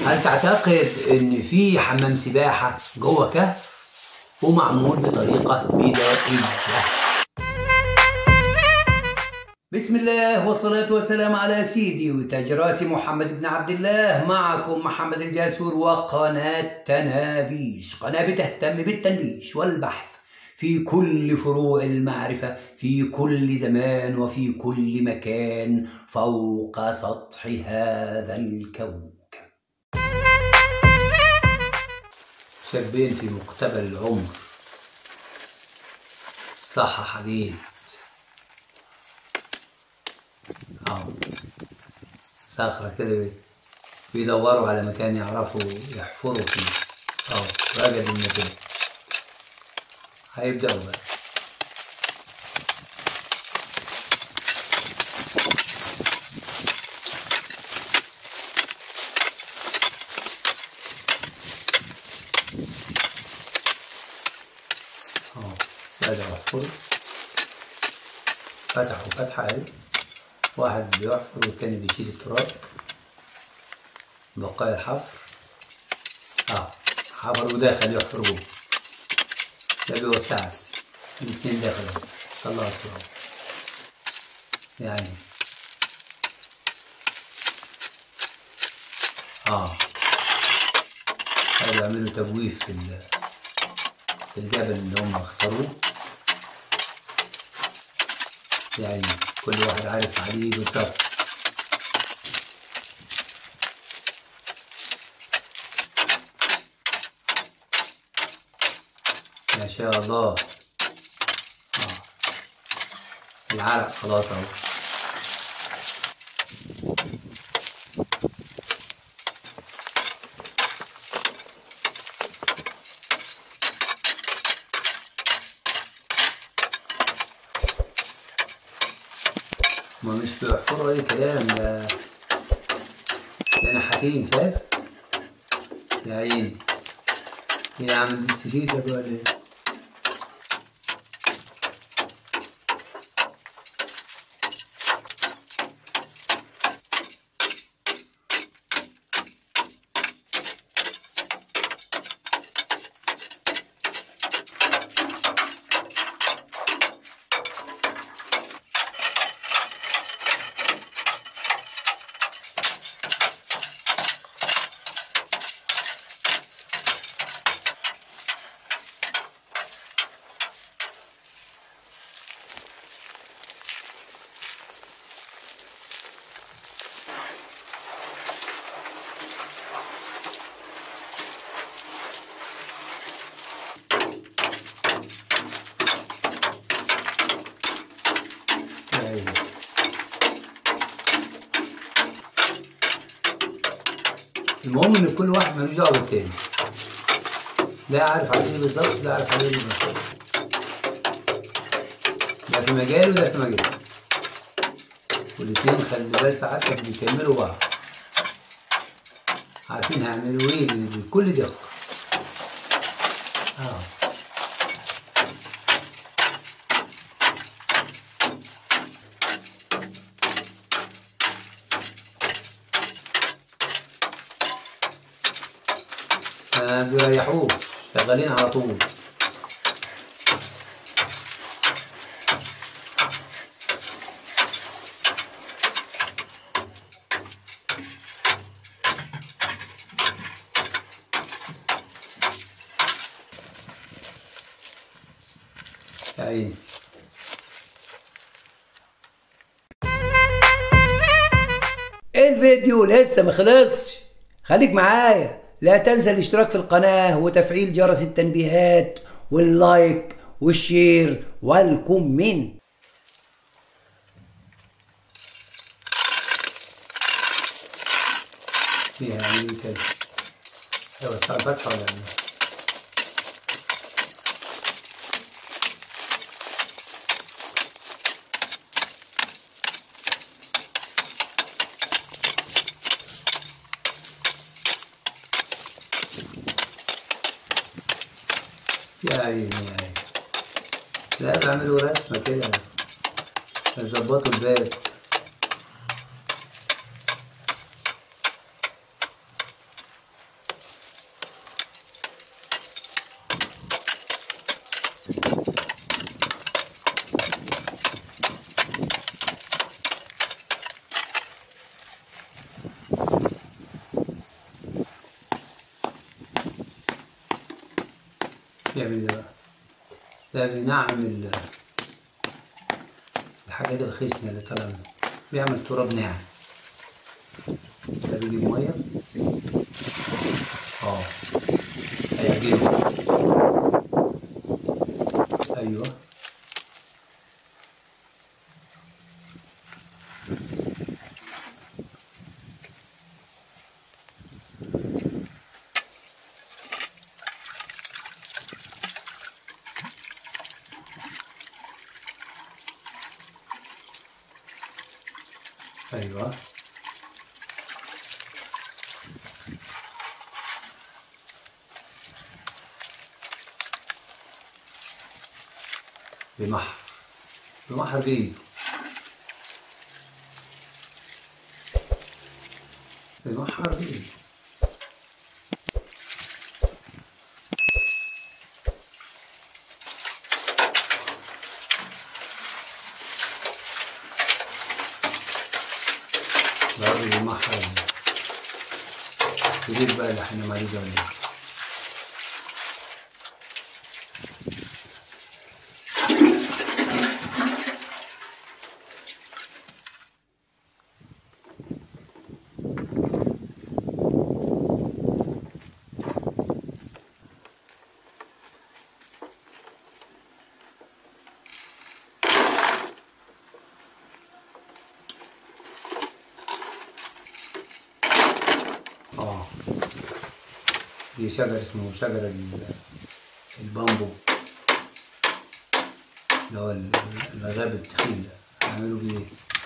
هل تعتقد ان في حمام سباحة جوه كهف ومعمول بطريقة بدائية؟ بسم الله والصلاة والسلام على سيدي وتاج راسي محمد بن عبد الله. معكم محمد الجاسور وقناة تنابيش، قناة بتهتم بالتنبيش والبحث في كل فروع المعرفة في كل زمان وفي كل مكان فوق سطح هذا الكوكب. شابين في مقتبل العمر، صح حديد، صخرة كده بيدوروا على مكان يعرفوا يحفروا فيه. وجدوا المكان، هيبدأوا بقى. بدأوا يحفروا، فتحوا فتحة اهي، واحد بيحفر والتاني بيشيل التراب، بقايا الحفر. حفر وداخل يحفر جوه، ده بيوسعها، الاتنين داخل طلعوا التراب يعني. هذا يعملوا تجويف في الجبل اللي هم اختاروه يعني. كل واحد عارف عليه بالظبط. ما شاء الله. العرق خلاص اهو. ما مش بيحفروا اي كلام، ده نحاتين، شايف يا عيني. ايه يا عم دي سريرة ولا ايه؟ المهم ان كل واحد ملوش دعوه بالتاني، لا عارف عليه ايه بالظبط، لا عارف عليه ايه بالظبط. ده في مجال وده في مجال، والاتنين خلي بالك ساعات بيكملوا بعض، عارفين هيعملوا ايه بكل دقه. ما بيريحوش، شغالين على طول. يا عيني. الفيديو لسه مخلصش، خليك معايا. لا تنسى الاشتراك في القناة وتفعيل جرس التنبيهات واللايك والشير والكومنت. يعني كده وسع الفتحة ولا يا عيني يا عيني. لا بعملوا رسمة كده، يظبطوا الباب. يعمل ده بقى، ده بينعم الحاجات الخشنة اللي طالعة منه، بيعمل تراب ناعم. ده بيجيب مية، هيعجنه. أيوه، أيوه، بيمحر، بيمحر بإيده، بيمحر بإيده. ده بيمحر السرير بقى اللي احنا عليه ده ولا إيه؟ دي شجر اسمه شجر البامبو، اللي هو الغاب التخين ده، هنعمله بيه.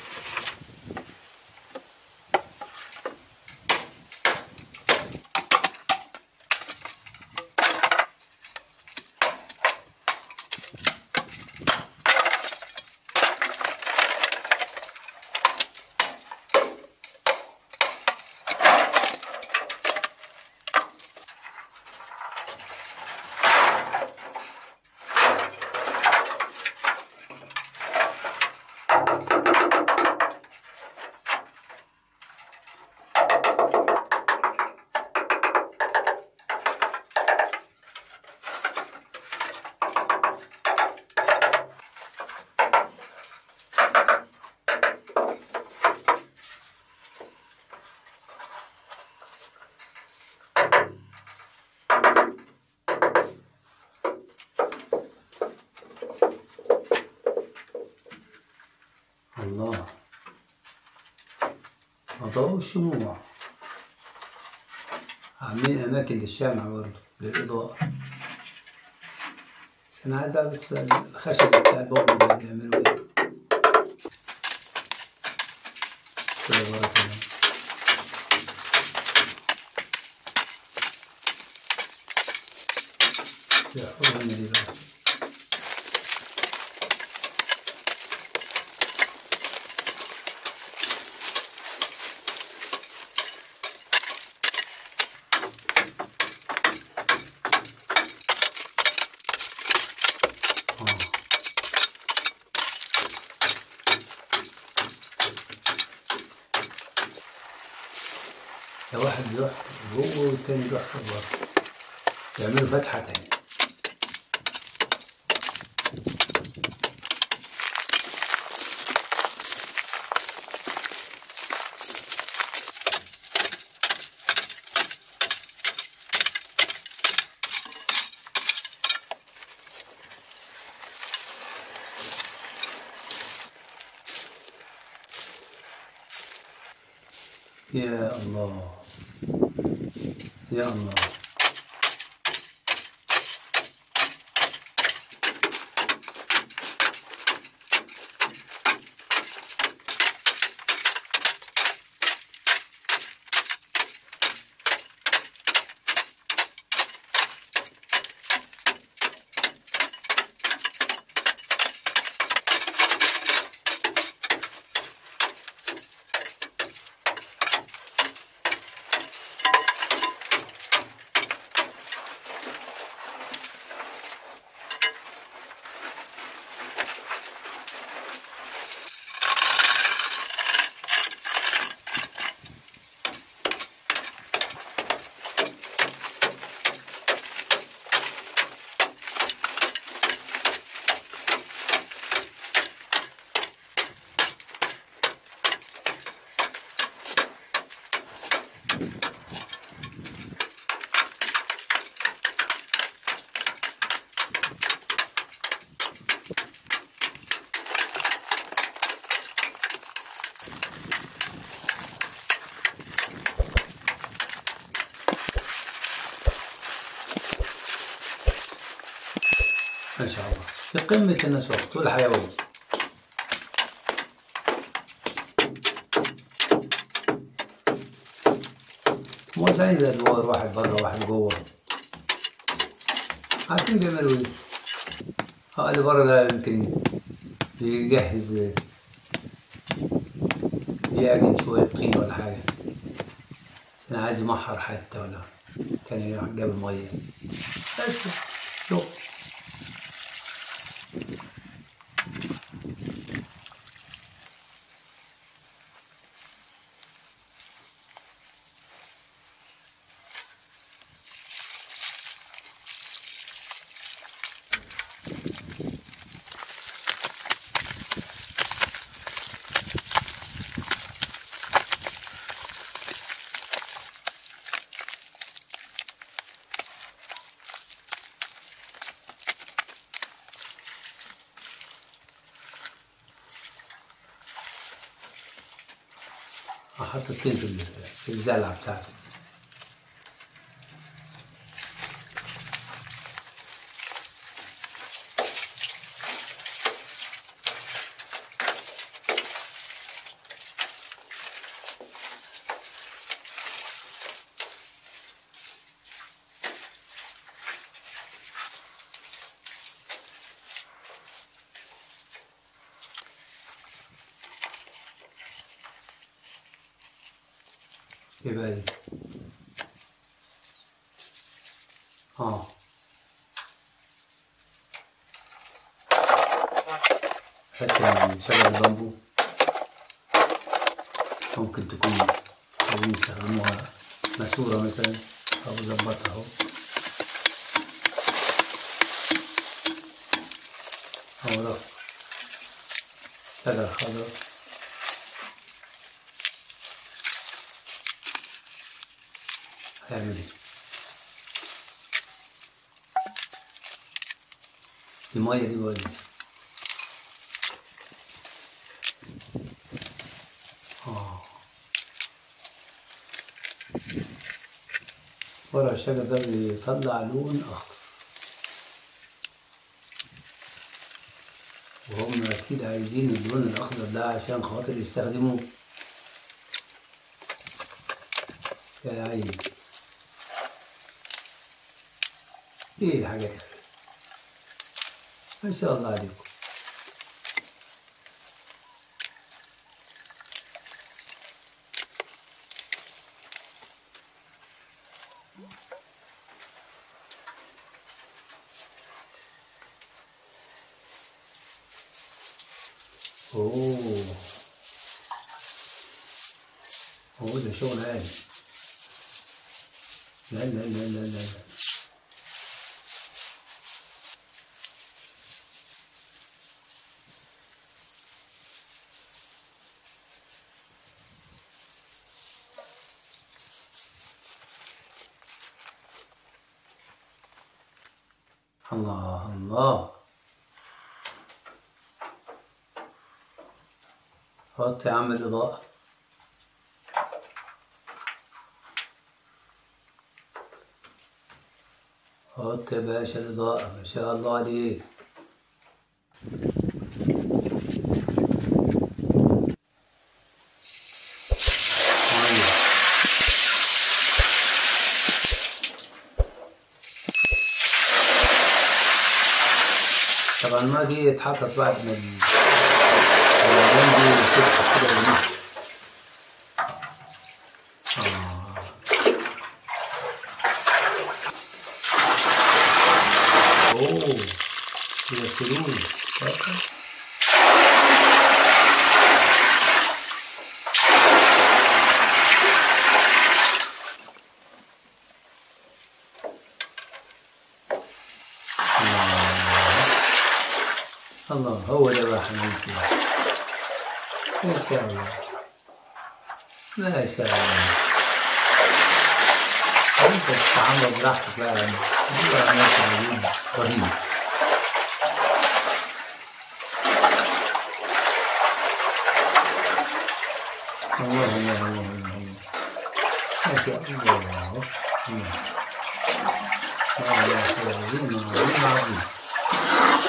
الله، أضواء الشموع، عاملين أماكن للشمع برضه للإضاءة. بس أنا عايز أعرف بس الخشب بتاع البامبو ده بيعملوا إيه؟ كده بقى كده. بيحفروا هنا ليه بقى؟ ده واحد بيحفر جوه والتاني بيحفر بره، يعملوا فتحة تانية. يا الله، يا الله. ما شاء الله في قمة النشاط والحيوية. موزعين الأدوار، واحد برا واحد جوه. عارفين بيعملوا ايه؟ اللي برا ده يمكن يجهز، يعجن شوية طين ولا حاجة عشان عايز يمحر حتى، ولا كان يروح جاب المية. شوف أحط الطين في الزلعة بتاعته. يبقى دي حتى من شجر البامبو ممكن تكون عايزين يستخدموها ماسورة مثلا، أو ظبطها أهو، أو رف شجر خضرا. هيعمل ايه؟ المية دي بقى ورق الشجر ده بيطلع لون أخضر، وهم أكيد عايزين اللون الأخضر ده عشان خاطر يستخدموه. يا عيني ايه الحاجات دي، ما شاء الله عليكم. اوه ده شغل عالي. لا لا لا لا لا الله الله. حط يا عم الإضاءة. حط يا باشا الإضاءة، ما شاء الله عليك. طبعا الماء دي اتحطت بعد ما الألوان دي سخنت كده ونشفت. اوه يغسلوني. الله هو ده بقى حماسي. ما شاء الله ما شاء الله. انت تتعامل براحتك بقى، دي بقى ناس عايزين رهيب. الله الله الله الله ما شاء الله. الله عظيم عظيم عظيم.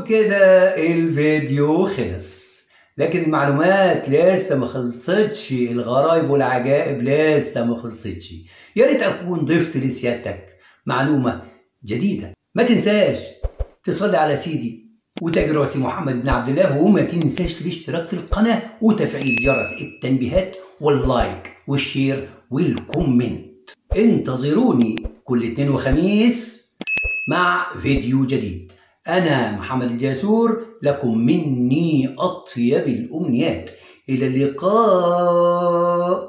وبكده الفيديو خلص، لكن المعلومات لسه ما خلصتش، الغرايب والعجائب لسه ما خلصتش. يا ريت اكون ضفت لسيادتك معلومة جديدة. ما تنساش تصلي على سيدي وتاج راسي محمد بن عبد الله، وما تنساش الاشتراك في القناة وتفعيل جرس التنبيهات واللايك والشير والكومنت. انتظروني كل اثنين وخميس مع فيديو جديد. أنا محمد الجاسور، لكم مني أطيب الأمنيات. إلى اللقاء.